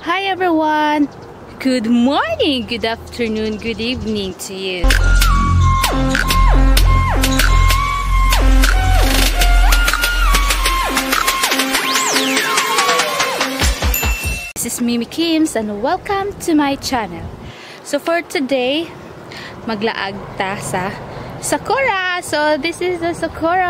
Hi everyone! Good morning, good afternoon, good evening to you. This is Mimi Kims and welcome to my channel. So for today, maglaag ta sa Sakura. So this is the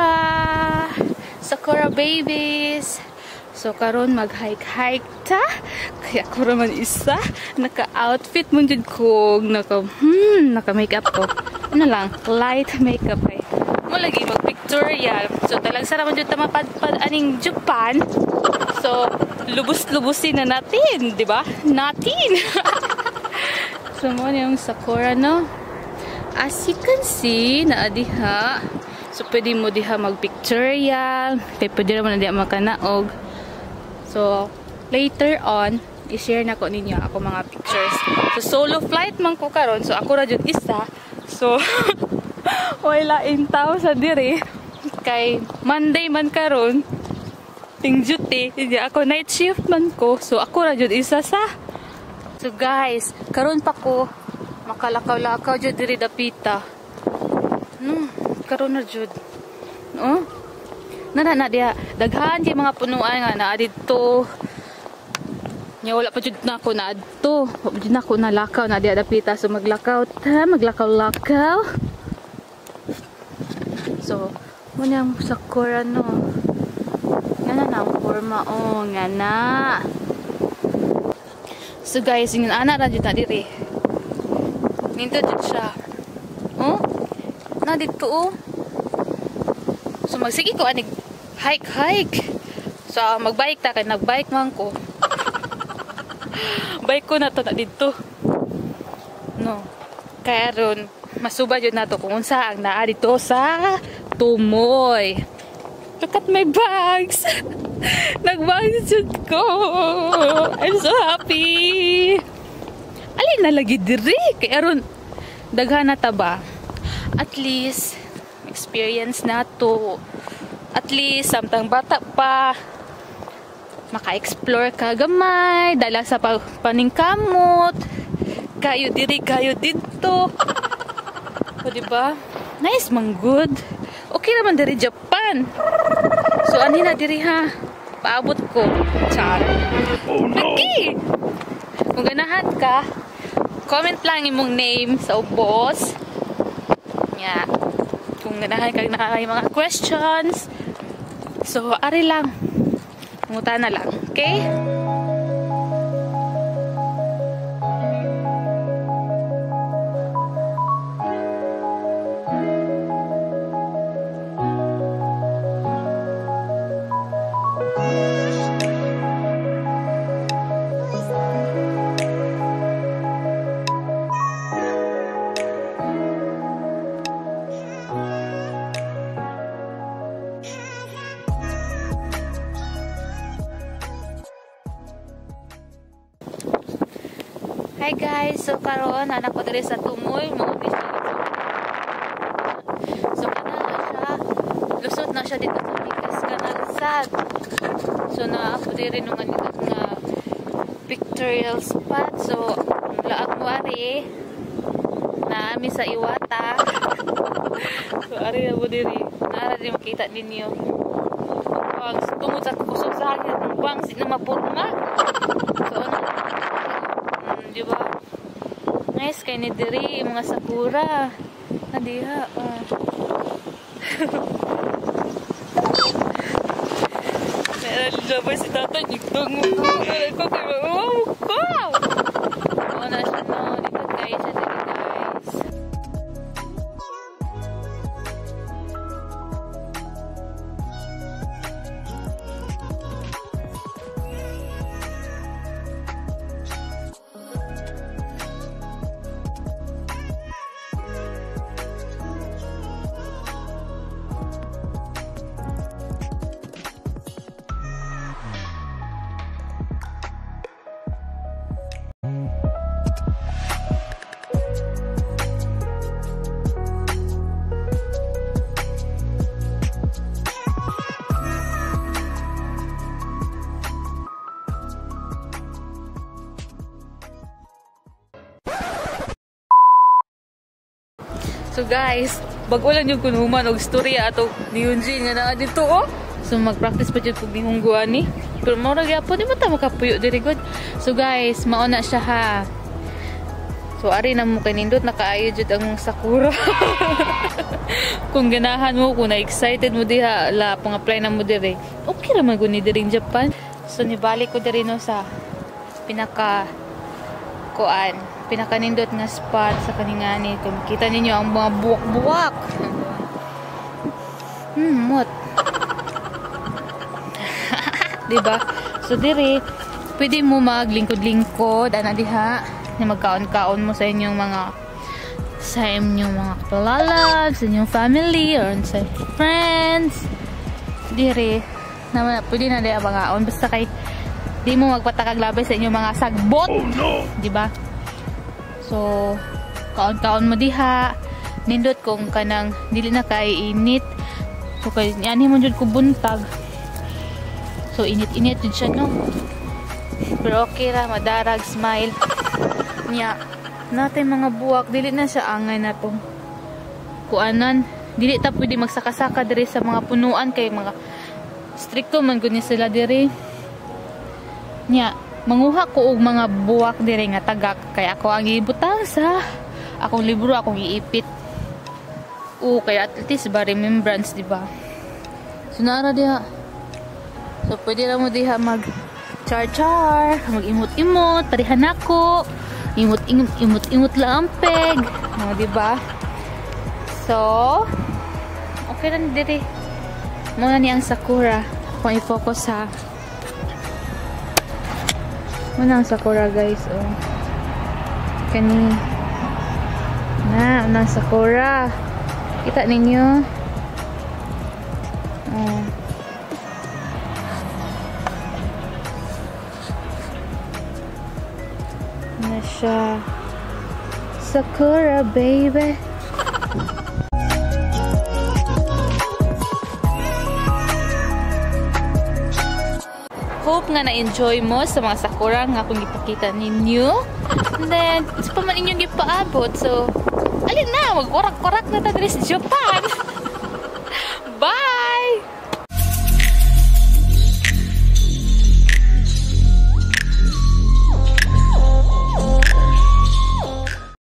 Sakura babies. So karon mag-hike ta. Kaya ko raman isa naka-outfit mo jud ko, naka-makeup ko. Ano lang, light makeup ay. Mo lagi mag-pictorial. So talag sa raman jud ta mapadpad aning Japan. So lubos-lubusin na natin, di ba? Natin. So mo yung Sakura, no? As you can see, naadiha. So pwede mo diha mag-pictorial. Kaya pwede naman na diha makanaog. So, later on, i-share na ko ninyo ako mga pictures. So, solo flight man ko karon. So, ako ra jud isa. So, wala intaw sa diri. Kay Monday man karon, ting duty. Hindi ako night shift man ko. So, ako ra jud isa sa. So, guys, karon pa ko makalakaw-lakaw jud diri dapita. Karon na jud. No? Na dia daghan kay mga punuan nga naa didto. Nya wala pa jud na ako na adto. Wa jud na ako nalakaw na dia dapita, so maglakaw. So mo nang Sakura, no. Ngana na ang forma ngana. So guys, ingin ana ra jud na diri. Ninto jud siya. Na dito So magsige ko anig hike. So magbike ta kay nagbike man ko. Bike ko na to na dito. No. Kaya ron masuba jud nato kung unsa ang naa dito sa Tumoy. Look at my bags. Nagbags jud ko. I'm so happy. Alin na lagi diri kay aron daghan na ta ba? At least experience na to. At least samtang bata pa maka-explore ka gamay, dala sa paningkamot, kayo diri kayo dito. O diba? Nice man good. Okay naman diri Japan. So ani na diri ha. Paabot ko. Char. Oh no. Okay. Kung ganahan ka, comment lang imong name sa ubos. Yeah. Kung ganahan ka na mga questions, so ari lang, munta na lang, okay? Hi guys, so karon anak ko diri sa Tumoy, so kana siya, lusot na siya dito sa Mikas Kanalsad. So na ako diri nung nga pictorial spot. So laag mo ari na ami sa Iwata. So ari na mo diri, nara diri makita ninyo. Pag tungod sa kusog sa hangin, bang na mapurma. So diba? Nice kay ni diri mga Sakura. Nadiha. Meron labas si tata nigtong mo. Ko kay ko. Na siya no, dito guys, dito guys. So guys, bago lang yung kunuman og storya ato ni Yunjin nga naa dito oh. So mag-practice pa jud pug nihungguan ni. Pero mao ra gyapon di man ta makapuyo diri god. So guys, mao na siya ha. So ari na mo kay nindot nakaayo jud ang Sakura. Kung ganahan mo, kung na-excited mo diha, la pang-apply na mo diri. Okay ra man gud ni diri in Japan. So nibalik ko diri no sa pinaka nindot nga spot sa kaningani. Kung kita ninyo ang mga buwak-buwak. Mot. Diba? So diri, pwede mo maglingkod-lingkod ana diha, na magkaon-kaon mo sa inyong mga kapalalan, sa inyong family or sa friends. Diri, naman pwede na diha bangaon basta kay di mo magpatakag labay sa inyong mga sagbot. Oh, no. Diba? So, kaon-kaon mo diha. Nindot kung kanang dili na kay init. So, kay ani mo jud ko buntag. So, init-init jud siya, no? Pero okay ra, madarag, smile. Nya, natay mga buwak. Dili na siya angay na tong kuanan. Dili ta pwede magsaka-saka diri sa mga punuan kay mga stricto man gud ni sila diri. Nya, manguha ko og mga buwak diri nga tagak kay ako ang ibutang sa akong libro, akong iipit. Kay at least ba remembrance, diba? So nara diha. So pwede ra mo diha mag char-char, mag imot-imot, parihan ako. Imot-imot lang ang peg. No, diba? So okay ra diri. Muna ni ang Sakura. Kung i-focus ha. Unang Sakura guys, oh. Kani na, unang Sakura. Kita ninyo. Oh. Na siya. Sakura baby. Hope nga na-enjoy mo sa mga Sakura nga kung ipakita ninyo. And then, sa pa man inyong ipaabot. So, alin na, mag-orak-orak na ta diri sa Japan.